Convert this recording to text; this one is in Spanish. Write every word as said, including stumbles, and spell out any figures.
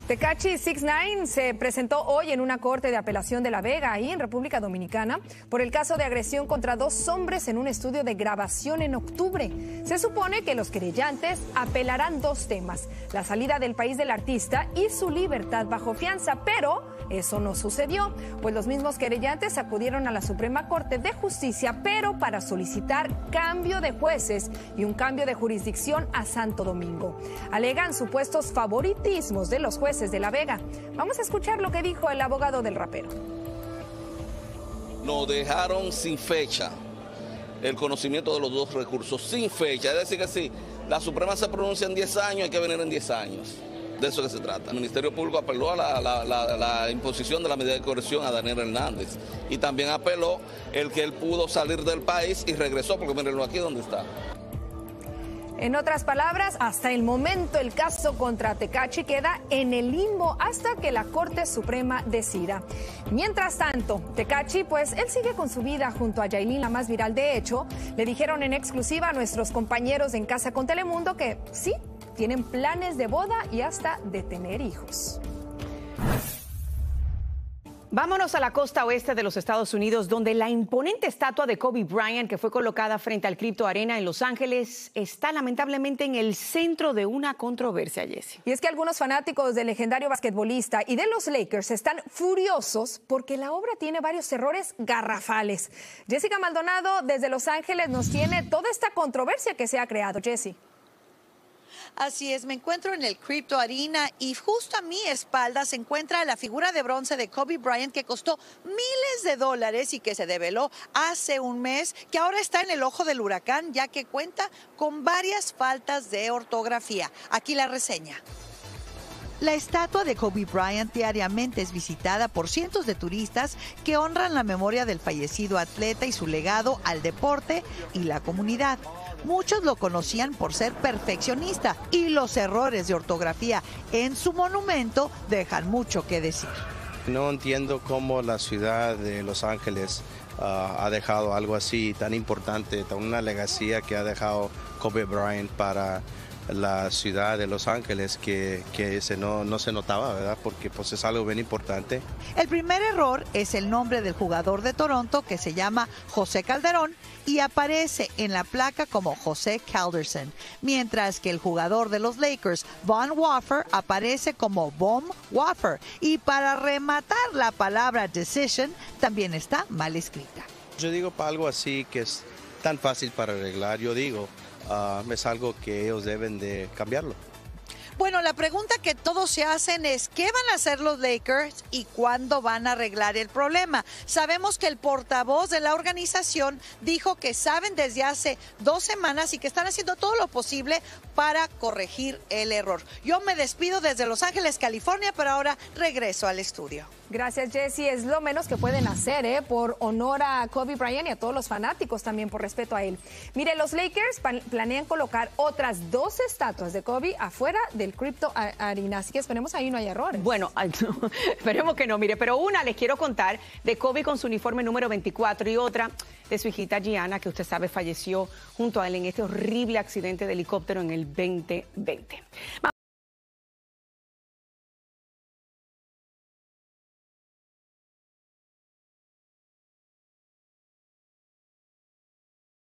Tekashi six nine se presentó hoy en una corte de apelación de La Vega, ahí en República Dominicana, por el caso de agresión contra dos hombres en un estudio de grabación en octubre. Se supone que los querellantes apelarán dos temas: la salida del país del artista y su libertad bajo fianza, pero eso no sucedió, pues los mismos querellantes acudieron a la Suprema Corte de Justicia, pero para solicitar cambio de jueces y un cambio de jurisdicción a Santo Domingo. Alegan supuestos favoritismos de los jueces de La Vega. Vamos a escuchar lo que dijo el abogado del rapero. Nos dejaron sin fecha el conocimiento de los dos recursos, sin fecha. Es decir que si la Suprema se pronuncia en diez años, hay que venir en diez años. De eso que se trata. El Ministerio Público apeló a la, la, la, la imposición de la medida de coerción a Daniel Hernández. Y también apeló el que él pudo salir del país y regresó, porque mírenlo aquí donde está. En otras palabras, hasta el momento el caso contra Tekashi queda en el limbo hasta que la Corte Suprema decida. Mientras tanto, Tekashi, pues él sigue con su vida junto a Yailin, la más viral. De hecho, le dijeron en exclusiva a nuestros compañeros de En Casa con Telemundo que sí, tienen planes de boda y hasta de tener hijos. Vámonos a la costa oeste de los Estados Unidos, donde la imponente estatua de Kobe Bryant, que fue colocada frente al Crypto Arena en Los Ángeles, está lamentablemente en el centro de una controversia, Jessie. Y es que algunos fanáticos del legendario basquetbolista y de los Lakers están furiosos porque la obra tiene varios errores garrafales. Jessica Maldonado, desde Los Ángeles, nos tiene toda esta controversia que se ha creado. Jessie. Así es, me encuentro en el Crypto Arena y justo a mi espalda se encuentra la figura de bronce de Kobe Bryant que costó miles de dólares y que se develó hace un mes, que ahora está en el ojo del huracán ya que cuenta con varias faltas de ortografía. Aquí la reseña. La estatua de Kobe Bryant diariamente es visitada por cientos de turistas que honran la memoria del fallecido atleta y su legado al deporte y la comunidad. Muchos lo conocían por ser perfeccionista y los errores de ortografía en su monumento dejan mucho que decir. No entiendo cómo la ciudad de Los Ángeles uh, ha dejado algo así tan importante, tan una legacía que ha dejado Kobe Bryant para la ciudad de Los Ángeles que, que se no, no se notaba, ¿verdad? Porque pues es algo bien importante. El primer error es el nombre del jugador de Toronto, que se llama José Calderón y aparece en la placa como José Calderson, mientras que el jugador de los Lakers, Von Waffer, aparece como Von Waffer. Y para rematar, la palabra decision también está mal escrita. Yo digo para algo así que es tan fácil para arreglar, yo digo, Uh, es algo que ellos deben de cambiarlo. Bueno, la pregunta que todos se hacen es ¿qué van a hacer los Lakers y cuándo van a arreglar el problema? Sabemos que el portavoz de la organización dijo que saben desde hace dos semanas y que están haciendo todo lo posible para corregir el error. Yo me despido desde Los Ángeles, California, pero ahora regreso al estudio. Gracias, Jessie. Es lo menos que pueden hacer, ¿eh? Por honor a Kobe Bryant y a todos los fanáticos también, por respeto a él. Mire, los Lakers planean colocar otras dos estatuas de Kobe afuera del Crypto Arena, así que esperemos ahí no haya errores. Bueno, no, esperemos que no, mire, pero una les quiero contar de Kobe con su uniforme número veinticuatro y otra de su hijita Gianna, que usted sabe falleció junto a él en este horrible accidente de helicóptero en el veinte veinte.